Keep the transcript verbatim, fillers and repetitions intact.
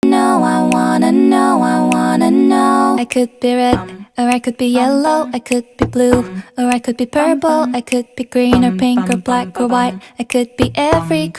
know, I wanna know, I wanna know. I could be red, or I could be yellow, I could be blue, or I could be purple, I could be green or pink or black or white. I could be every